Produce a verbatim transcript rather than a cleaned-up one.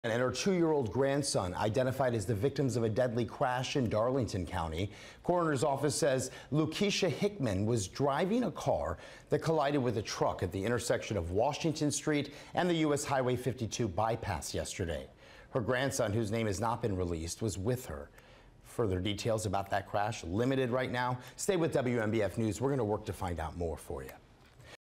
And her two-year-old grandson identified as the victims of a deadly crash in Darlington County. Coroner's office says Lakeisha Hickman was driving a car that collided with a truck at the intersection of Washington Street and the U S Highway fifty-two bypass yesterday. Her grandson, whose name has not been released, was with her. Further details about that crash limited right now. Stay with W M B F News. We're going to work to find out more for you.